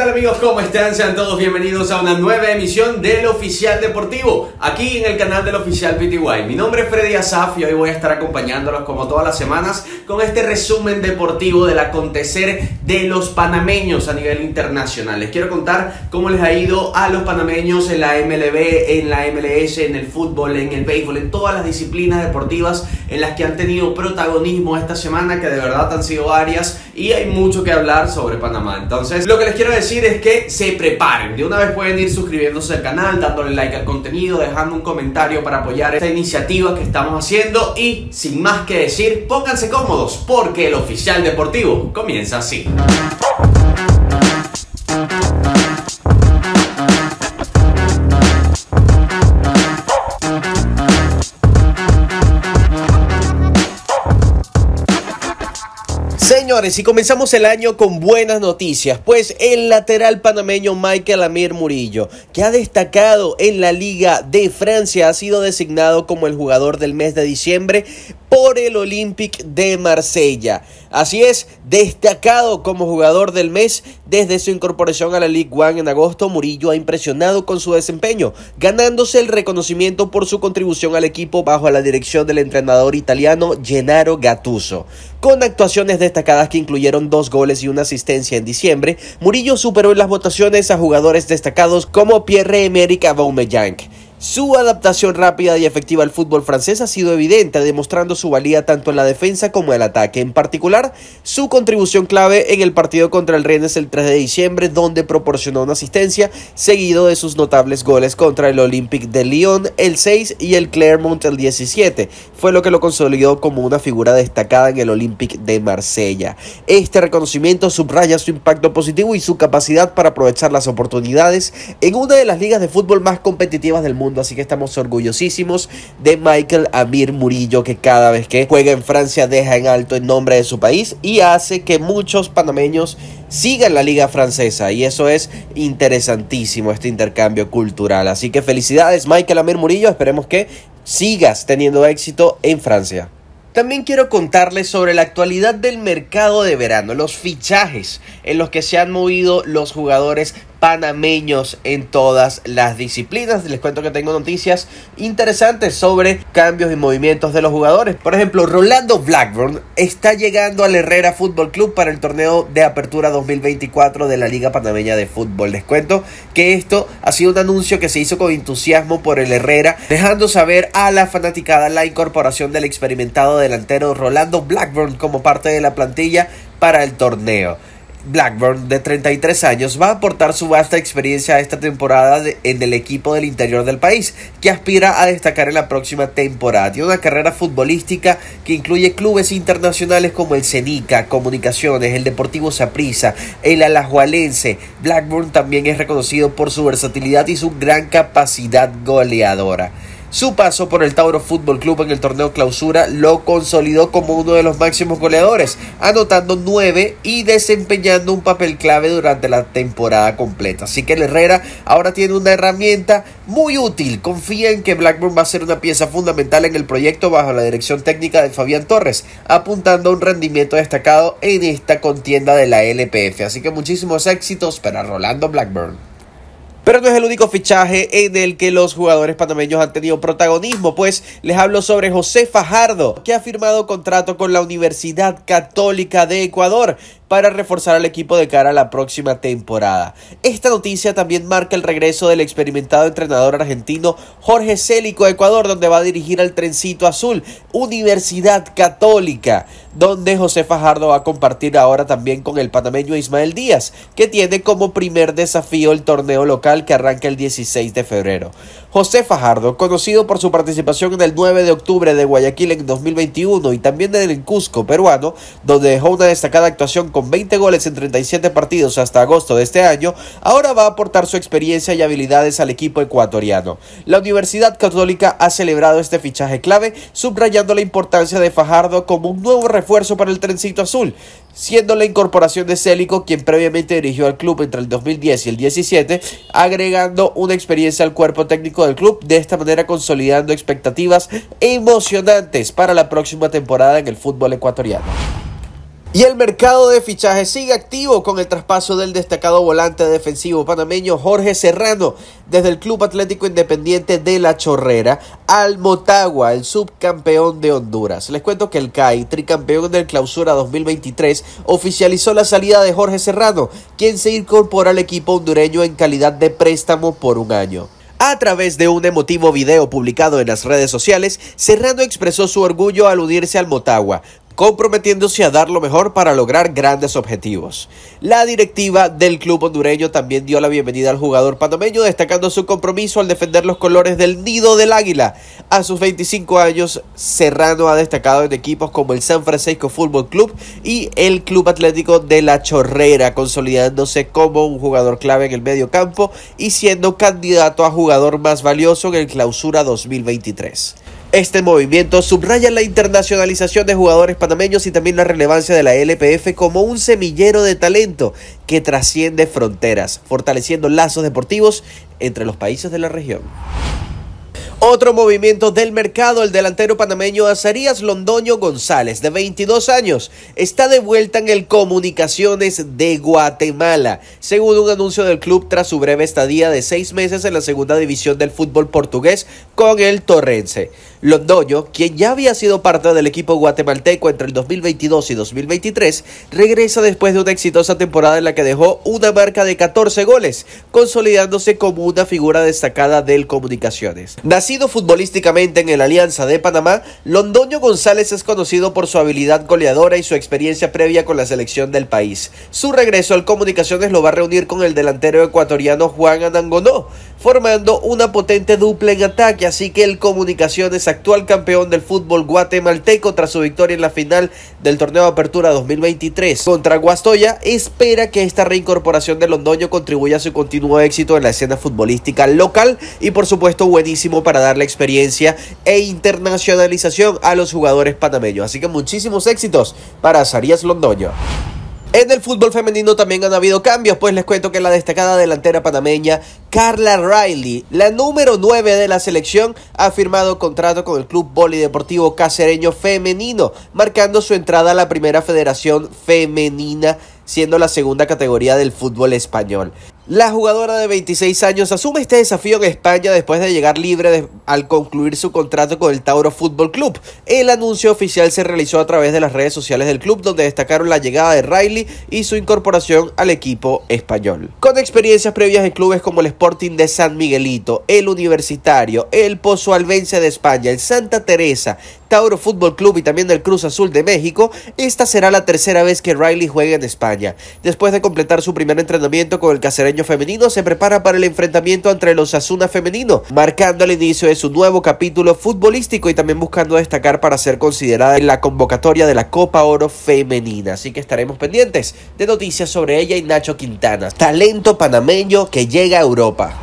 tal amigos? ¿Cómo están? Sean todos bienvenidos a una nueva emisión del Oficial Deportivo, aquí en el canal del Oficial PTY. Mi nombre es Freddy Asaf y hoy voy a estar acompañándolos como todas las semanas con este resumen deportivo del acontecer de los panameños a nivel internacional. Les quiero contar cómo les ha ido a los panameños en la MLB, en la MLS, en el fútbol, en el béisbol, en todas las disciplinas deportivas en las que han tenido protagonismo esta semana, que de verdad han sido varias y hay mucho que hablar sobre Panamá. Entonces, lo que les quiero decir es que se preparen. De una vez pueden ir suscribiéndose al canal, dándole like al contenido, dejando un comentario para apoyar esta iniciativa que estamos haciendo y, sin más que decir, pónganse cómodos porque el Oficial Deportivo comienza así. Señores, y comenzamos el año con buenas noticias, pues el lateral panameño Michael Amir Murillo, que ha destacado en la Liga de Francia, ha sido designado como el jugador del mes de diciembre por el Olympique de Marsella. Así es, destacado como jugador del mes desde su incorporación a la Ligue 1 en agosto, Murillo ha impresionado con su desempeño, ganándose el reconocimiento por su contribución al equipo bajo la dirección del entrenador italiano Gennaro Gattuso. Con actuaciones destacadas que incluyeron 2 goles y una asistencia en diciembre, Murillo superó en las votaciones a jugadores destacados como Pierre-Emerick Aubameyang. Su adaptación rápida y efectiva al fútbol francés ha sido evidente, demostrando su valía tanto en la defensa como en el ataque. En particular, su contribución clave en el partido contra el Rennes el 3 de diciembre, donde proporcionó una asistencia, seguido de sus notables goles contra el Olympique de Lyon el 6 y el Clermont el 17. Fue lo que lo consolidó como una figura destacada en el Olympique de Marsella. Este reconocimiento subraya su impacto positivo y su capacidad para aprovechar las oportunidades en una de las ligas de fútbol más competitivas del mundo. Así que estamos orgullosísimos de Michael Amir Murillo, que cada vez que juega en Francia deja en alto el nombre de su país y hace que muchos panameños sigan la liga francesa, y eso es interesantísimo, este intercambio cultural. Así que felicidades Michael Amir Murillo, esperemos que sigas teniendo éxito en Francia. También quiero contarles sobre la actualidad del mercado de verano, los fichajes en los que se han movido los jugadores panameños en todas las disciplinas. Les cuento que tengo noticias interesantes sobre cambios y movimientos de los jugadores. Por ejemplo, Rolando Blackburn está llegando al Herrera Fútbol Club para el torneo de apertura 2024 de la Liga Panameña de Fútbol. Les cuento que esto ha sido un anuncio que se hizo con entusiasmo por el Herrera, dejando saber a la fanaticada la incorporación del experimentado delantero Rolando Blackburn como parte de la plantilla para el torneo. Blackburn, de 33 años, va a aportar su vasta experiencia a esta temporada en el equipo del interior del país, que aspira a destacar en la próxima temporada. Tiene una carrera futbolística que incluye clubes internacionales como el Zenica, Comunicaciones, el Deportivo Saprissa, el Alajuelense. Blackburn también es reconocido por su versatilidad y su gran capacidad goleadora. Su paso por el Tauro Fútbol Club en el torneo clausura lo consolidó como uno de los máximos goleadores, anotando 9 y desempeñando un papel clave durante la temporada completa. Así que el Herrera ahora tiene una herramienta muy útil. Confía en que Blackburn va a ser una pieza fundamental en el proyecto bajo la dirección técnica de Fabián Torres, apuntando a un rendimiento destacado en esta contienda de la LPF. Así que muchísimos éxitos para Rolando Blackburn. Pero no es el único fichaje en el que los jugadores panameños han tenido protagonismo, pues les hablo sobre José Fajardo, que ha firmado contrato con la Universidad Católica de Ecuador para reforzar al equipo de cara a la próxima temporada. Esta noticia también marca el regreso del experimentado entrenador argentino Jorge Célico a Ecuador, donde va a dirigir al Trencito Azul, Universidad Católica, donde José Fajardo va a compartir ahora también con el panameño Ismael Díaz, que tiene como primer desafío el torneo local que arranca el 16 de febrero. José Fajardo, conocido por su participación en el 9 de octubre de Guayaquil en 2021 y también en el Cusco peruano, donde dejó una destacada actuación con 20 goles en 37 partidos hasta agosto de este año, ahora va a aportar su experiencia y habilidades al equipo ecuatoriano. La Universidad Católica ha celebrado este fichaje clave, subrayando la importancia de Fajardo como un nuevo refuerzo para el Trencito Azul, siendo la incorporación de Célico, quien previamente dirigió al club entre el 2010 y el 17, agregando una experiencia al cuerpo técnico del club, de esta manera consolidando expectativas emocionantes para la próxima temporada en el fútbol ecuatoriano. Y el mercado de fichajes sigue activo con el traspaso del destacado volante defensivo panameño Jorge Serrano desde el Club Atlético Independiente de La Chorrera al Motagua, el subcampeón de Honduras. Les cuento que el CAI, tricampeón del Clausura 2023, oficializó la salida de Jorge Serrano, quien se incorpora al equipo hondureño en calidad de préstamo por un año. A través de un emotivo video publicado en las redes sociales, Serrano expresó su orgullo al unirse al Motagua, comprometiéndose a dar lo mejor para lograr grandes objetivos. La directiva del club hondureño también dio la bienvenida al jugador panameño, destacando su compromiso al defender los colores del Nido del Águila. A sus 25 años, Serrano ha destacado en equipos como el San Francisco Fútbol Club y el Club Atlético de La Chorrera, consolidándose como un jugador clave en el medio campo y siendo candidato a jugador más valioso en el Clausura 2023. Este movimiento subraya la internacionalización de jugadores panameños y también la relevancia de la LPF como un semillero de talento que trasciende fronteras, fortaleciendo lazos deportivos entre los países de la región. Otro movimiento del mercado, el delantero panameño Azarías Londoño González, de 22 años, está de vuelta en el Comunicaciones de Guatemala, según un anuncio del club tras su breve estadía de 6 meses en la segunda división del fútbol portugués con el Torrense. Londoño, quien ya había sido parte del equipo guatemalteco entre el 2022 y 2023, regresa después de una exitosa temporada en la que dejó una marca de 14 goles, consolidándose como una figura destacada del Comunicaciones. Nacido futbolísticamente en el Alianza de Panamá, Londoño González es conocido por su habilidad goleadora y su experiencia previa con la selección del país. Su regreso al Comunicaciones lo va a reunir con el delantero ecuatoriano Juan Anangonó, formando una potente dupla en ataque, así que el Comunicaciones, actual campeón del fútbol guatemalteco tras su victoria en la final del torneo de Apertura 2023 contra Guastoya, espera que esta reincorporación de Londoño contribuya a su continuo éxito en la escena futbolística local y por supuesto buenísimo para darle experiencia e internacionalización a los jugadores panameños. Así que muchísimos éxitos para Azarías Londoño. En el fútbol femenino también han habido cambios, pues les cuento que la destacada delantera panameña Carla Riley, la número 9 de la selección, ha firmado contrato con el Club Polideportivo Cacereño Femenino, marcando su entrada a la primera federación femenina, siendo la segunda categoría del fútbol español. La jugadora de 26 años asume este desafío en España después de llegar libre al concluir su contrato con el Tauro Fútbol Club. El anuncio oficial se realizó a través de las redes sociales del club, donde destacaron la llegada de Riley y su incorporación al equipo español. Con experiencias previas en clubes como el Sporting de San Miguelito, el Universitario, el Pozualvense de España, el Santa Teresa, Tauro Fútbol Club y también el Cruz Azul de México, esta será la tercera vez que Riley juegue en España. Después de completar su primer entrenamiento con el Cacereño Femenino, se prepara para el enfrentamiento entre el Osasuna Femenino, marcando el inicio de su nuevo capítulo futbolístico y también buscando destacar para ser considerada en la convocatoria de la Copa Oro Femenina. Así que estaremos pendientes de noticias sobre ella y Nacho Quintana, talento panameño que llega a Europa.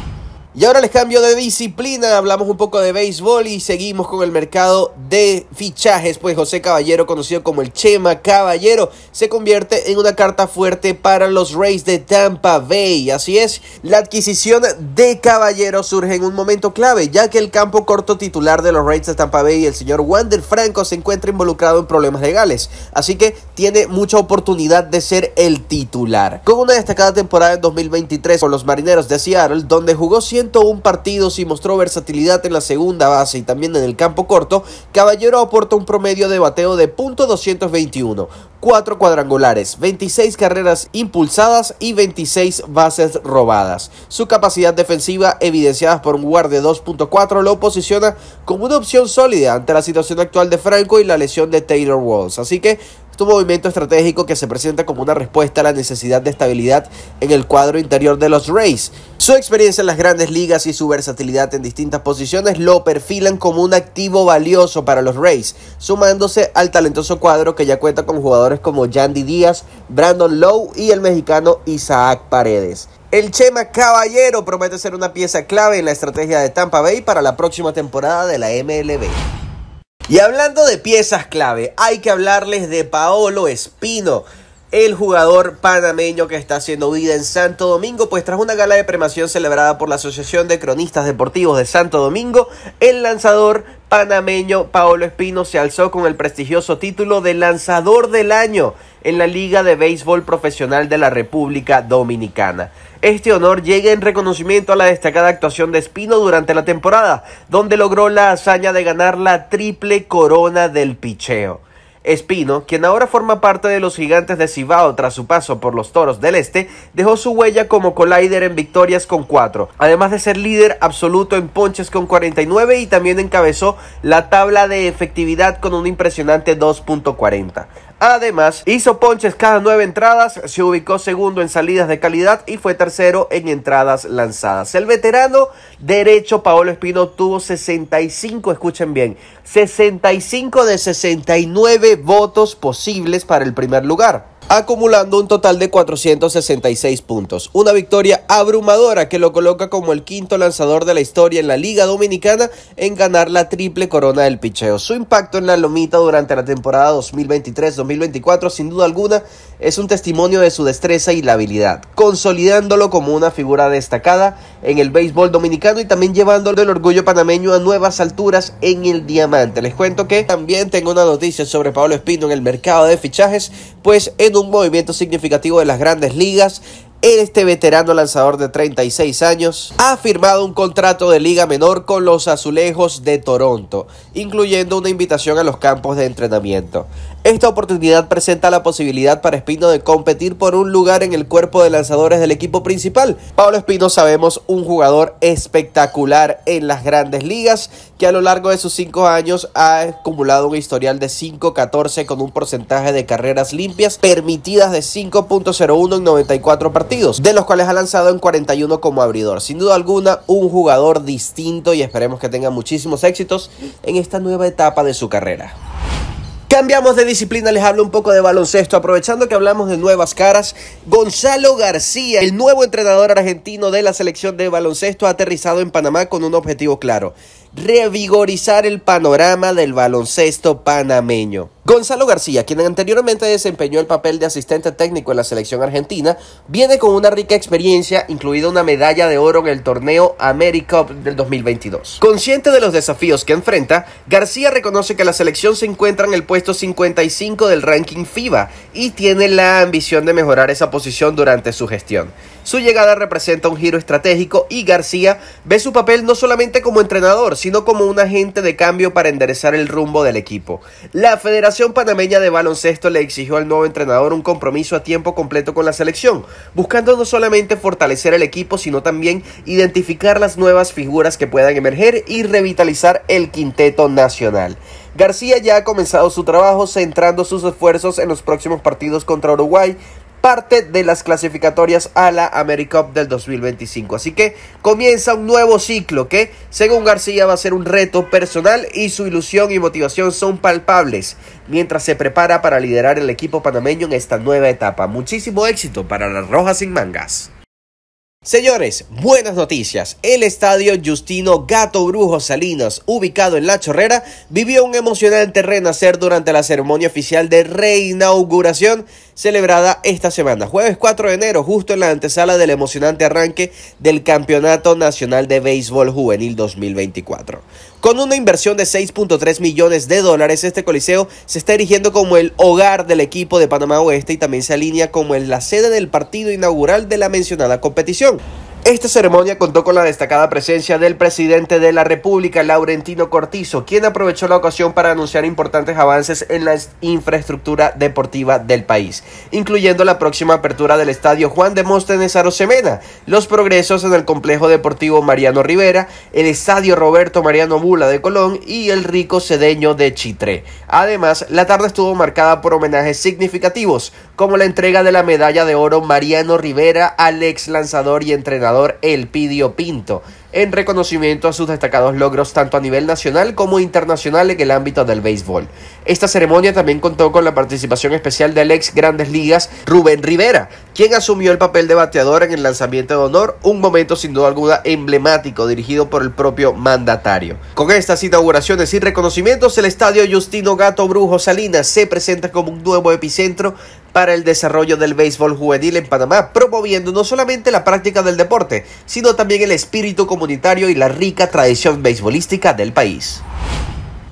Y ahora les cambio de disciplina, hablamos un poco de béisbol y seguimos con el mercado de fichajes, pues José Caballero, conocido como el Chema Caballero, se convierte en una carta fuerte para los Rays de Tampa Bay. Así es, la adquisición de Caballero surge en un momento clave, ya que el campo corto titular de los Rays de Tampa Bay, el señor Wander Franco, se encuentra involucrado en problemas legales, así que tiene mucha oportunidad de ser el titular. Con una destacada temporada en 2023 con los Marineros de Seattle, donde jugó 101 partidos y mostró versatilidad en la segunda base y también en el campo corto, Caballero aporta un promedio de bateo de .221, 4 cuadrangulares, 26 carreras impulsadas y 26 bases robadas. Su capacidad defensiva, evidenciada por un WAR de 2.4, lo posiciona como una opción sólida ante la situación actual de Franco y la lesión de Taylor Walls. Así que es un movimiento estratégico que se presenta como una respuesta a la necesidad de estabilidad en el cuadro interior de los Rays. Su experiencia en las grandes ligas y su versatilidad en distintas posiciones lo perfilan como un activo valioso para los Rays, sumándose al talentoso cuadro que ya cuenta con jugadores como Yandy Díaz, Brandon Lowe y el mexicano Isaac Paredes. El Chema Caballero promete ser una pieza clave en la estrategia de Tampa Bay para la próxima temporada de la MLB. Y hablando de piezas clave, hay que hablarles de Paolo Espino, el jugador panameño que está haciendo vida en Santo Domingo, pues tras una gala de premiación celebrada por la Asociación de Cronistas Deportivos de Santo Domingo, el lanzador panameño Paolo Espino se alzó con el prestigioso título de Lanzador del Año en la Liga de Béisbol Profesional de la República Dominicana. Este honor llega en reconocimiento a la destacada actuación de Espino durante la temporada, donde logró la hazaña de ganar la triple corona del picheo. Espino, quien ahora forma parte de los Gigantes de Cibao tras su paso por los Toros del Este, dejó su huella como collider en victorias con 4, además de ser líder absoluto en ponches con 49 y también encabezó la tabla de efectividad con un impresionante 2.40. Además, hizo ponches cada 9 entradas, se ubicó segundo en salidas de calidad y fue tercero en entradas lanzadas. El veterano derecho Paolo Espino tuvo 65, escuchen bien, 65 de 69 votos posibles para el primer lugar, acumulando un total de 466 puntos. Una victoria abrumadora que lo coloca como el quinto lanzador de la historia en la Liga Dominicana en ganar la triple corona del picheo. Su impacto en la lomita durante la temporada 2023-2024 sin duda alguna es un testimonio de su destreza y la habilidad, consolidándolo como una figura destacada en el béisbol dominicano y también llevando el orgullo panameño a nuevas alturas en el diamante. Les cuento que también tengo una noticia sobre Paolo Espino en el mercado de fichajes, pues en un movimiento significativo de las grandes ligas, este veterano lanzador de 36 años ha firmado un contrato de liga menor con los Azulejos de Toronto, incluyendo una invitación a los campos de entrenamiento. Esta oportunidad presenta la posibilidad para Espino de competir por un lugar en el cuerpo de lanzadores del equipo principal. Paolo Espino, sabemos, un jugador espectacular en las grandes ligas, que a lo largo de sus 5 años ha acumulado un historial de 5-14 con un porcentaje de carreras limpias permitidas de 5.01 en 94 partidos, de los cuales ha lanzado en 41 como abridor. Sin duda alguna, un jugador distinto y esperemos que tenga muchísimos éxitos en esta nueva etapa de su carrera. Cambiamos de disciplina, les hablo un poco de baloncesto. Aprovechando que hablamos de nuevas caras, Gonzalo García, el nuevo entrenador argentino de la selección de baloncesto, ha aterrizado en Panamá con un objetivo claro: revigorizar el panorama del baloncesto panameño. Gonzalo García, quien anteriormente desempeñó el papel de asistente técnico en la selección argentina, viene con una rica experiencia, incluida una medalla de oro en el torneo AmeriCup del 2022. Consciente de los desafíos que enfrenta, García reconoce que la selección se encuentra en el puesto 55 del ranking FIBA y tiene la ambición de mejorar esa posición durante su gestión. Su llegada representa un giro estratégico y García ve su papel no solamente como entrenador, sino como un agente de cambio para enderezar el rumbo del equipo. La Federación Panameña de Baloncesto le exigió al nuevo entrenador un compromiso a tiempo completo con la selección, buscando no solamente fortalecer el equipo, sino también identificar las nuevas figuras que puedan emerger y revitalizar el quinteto nacional. García ya ha comenzado su trabajo centrando sus esfuerzos en los próximos partidos contra Uruguay, parte de las clasificatorias a la AmeriCup del 2025. Así que comienza un nuevo ciclo que, según García, va a ser un reto personal y su ilusión y motivación son palpables mientras se prepara para liderar el equipo panameño en esta nueva etapa. Muchísimo éxito para las Rojas sin Mangas. Señores, buenas noticias. El estadio Justino Gato Brujo Salinas, ubicado en La Chorrera, vivió un emocionante renacer durante la ceremonia oficial de reinauguración celebrada esta semana, jueves 4 de enero, justo en la antesala del emocionante arranque del Campeonato Nacional de Béisbol Juvenil 2024. Con una inversión de 6.3 millones de dólares, este coliseo se está erigiendo como el hogar del equipo de Panamá Oeste y también se alinea como la sede del partido inaugural de la mencionada competición. Esta ceremonia contó con la destacada presencia del presidente de la República, Laurentino Cortizo, quien aprovechó la ocasión para anunciar importantes avances en la infraestructura deportiva del país, incluyendo la próxima apertura del estadio Juan Demóstenes Arosemena, los progresos en el complejo deportivo Mariano Rivera, el estadio Roberto Mariano Bula de Colón y el Rico Cedeño de Chitré. Además, la tarde estuvo marcada por homenajes significativos, como la entrega de la medalla de oro Mariano Rivera al ex lanzador y entrenador Elpidio Pinto, en reconocimiento a sus destacados logros tanto a nivel nacional como internacional en el ámbito del béisbol. Esta ceremonia también contó con la participación especial del ex Grandes Ligas Rubén Rivera, quien asumió el papel de bateador en el lanzamiento de honor, un momento sin duda alguna emblemático dirigido por el propio mandatario. Con estas inauguraciones y reconocimientos, el estadio Justino Gato Brujo Salinas se presenta como un nuevo epicentro para el desarrollo del béisbol juvenil en Panamá, promoviendo no solamente la práctica del deporte, sino también el espíritu comunitario y la rica tradición beisbolística del país.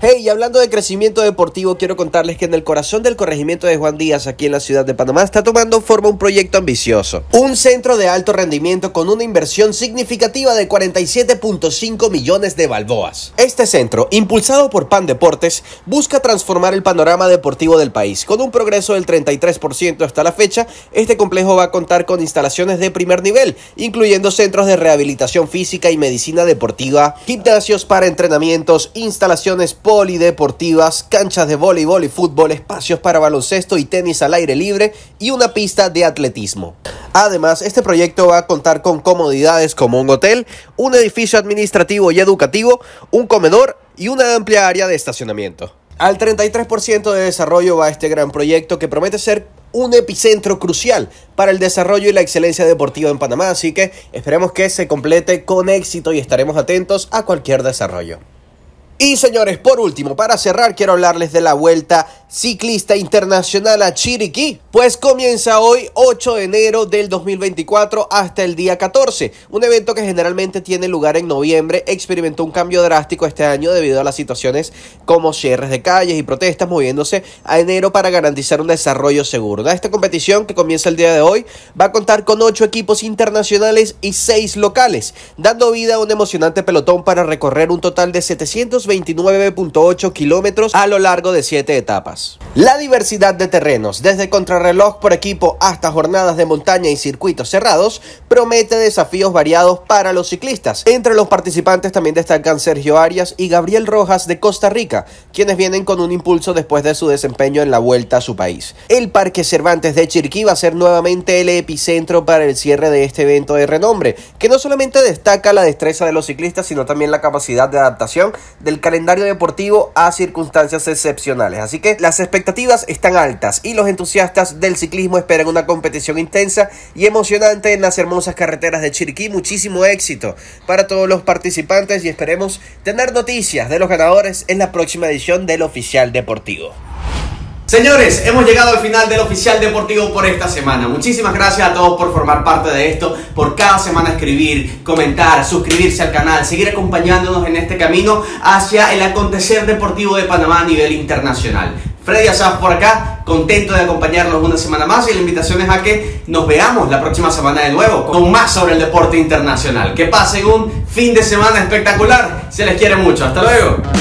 Hey, hablando de crecimiento deportivo, quiero contarles que en el corazón del corregimiento de Juan Díaz, aquí en la ciudad de Panamá, está tomando forma un proyecto ambicioso. Un centro de alto rendimiento con una inversión significativa de 47.5 millones de balboas. Este centro, impulsado por Pan Deportes, busca transformar el panorama deportivo del país. Con un progreso del 33% hasta la fecha, este complejo va a contar con instalaciones de primer nivel, incluyendo centros de rehabilitación física y medicina deportiva, gimnasios para entrenamientos, instalaciones polideportivas, canchas de voleibol y fútbol, espacios para baloncesto y tenis al aire libre y una pista de atletismo. Además, este proyecto va a contar con comodidades como un hotel, un edificio administrativo y educativo, un comedor y una amplia área de estacionamiento. Al 33% de desarrollo va este gran proyecto que promete ser un epicentro crucial para el desarrollo y la excelencia deportiva en Panamá, así que esperemos que se complete con éxito y estaremos atentos a cualquier desarrollo. Y señores, por último, para cerrar, quiero hablarles de la Vuelta Ciclista Internacional a Chiriquí, pues comienza hoy 8 de enero del 2024 hasta el día 14. Un evento que generalmente tiene lugar en noviembre experimentó un cambio drástico este año debido a las situaciones como cierres de calles y protestas, moviéndose a enero para garantizar un desarrollo seguro. Esta competición, que comienza el día de hoy, va a contar con 8 equipos internacionales y 6 locales, dando vida a un emocionante pelotón para recorrer un total de 729.8 kilómetros a lo largo de 7 etapas. La diversidad de terrenos, desde contrarreloj por equipo hasta jornadas de montaña y circuitos cerrados, promete desafíos variados para los ciclistas. Entre los participantes también destacan Sergio Arias y Gabriel Rojas de Costa Rica, quienes vienen con un impulso después de su desempeño en la Vuelta a su país. El Parque Cervantes de Chiriquí va a ser nuevamente el epicentro para el cierre de este evento de renombre, que no solamente destaca la destreza de los ciclistas, sino también la capacidad de adaptación del calendario deportivo a circunstancias excepcionales. Así que las expectativas están altas y los entusiastas del ciclismo esperan una competición intensa y emocionante en las hermosas carreteras de Chiriquí. Muchísimo éxito para todos los participantes y esperemos tener noticias de los ganadores en la próxima edición del Oficial Deportivo. Señores, hemos llegado al final del Oficial Deportivo por esta semana. Muchísimas gracias a todos por formar parte de esto, por cada semana escribir, comentar, suscribirse al canal, seguir acompañándonos en este camino hacia el acontecer deportivo de Panamá a nivel internacional. Freddy Asaf por acá, contento de acompañarnos una semana más y la invitación es a que nos veamos la próxima semana de nuevo con más sobre el deporte internacional. Que pasen un fin de semana espectacular, se les quiere mucho, hasta luego.